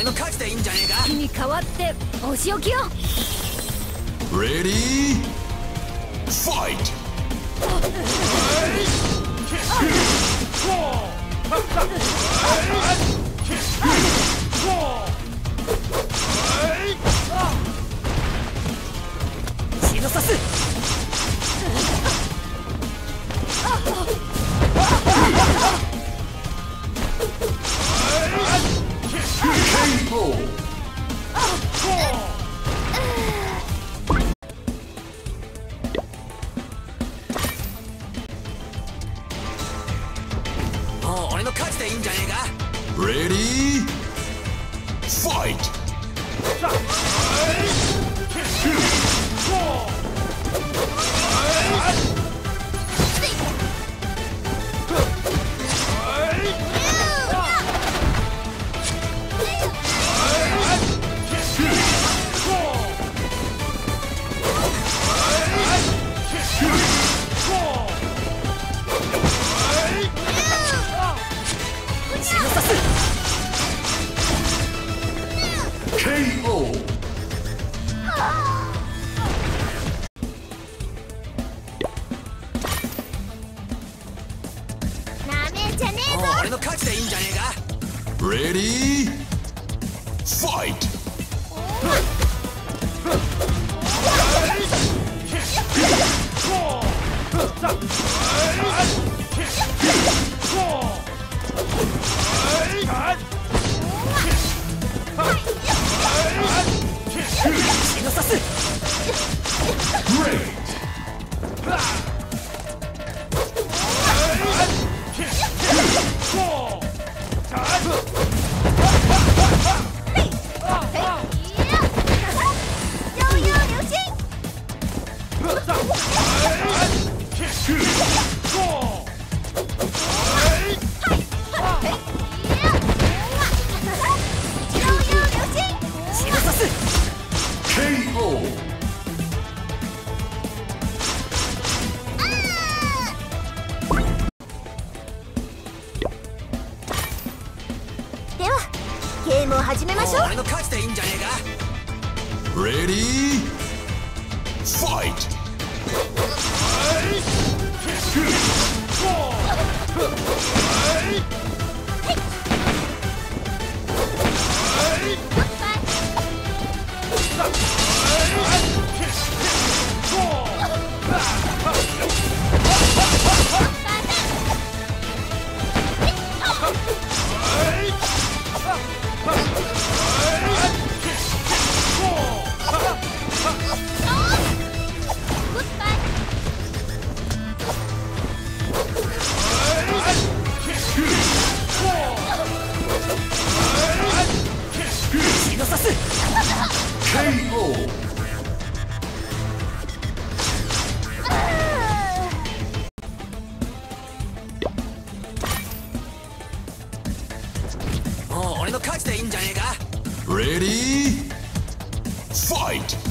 の勝ちでいいんじゃねえか。 日に代わってお仕置きよ。 Ready? Fight! 血の刺す。もう俺の勝ちでいいんじゃねえか。 Ready? Fight! KO! なめんじゃねえぞ。 もう俺の勝ちでいいんじゃねえか。 Ready? Fight! Great! 悠悠流星。 KO! ではゲームを始めましょう。 俺の勝ちでいいんじゃねえか。 Ready? Fight! KO! もう俺の勝ちでいいんじゃねえか。 Ready? Fight!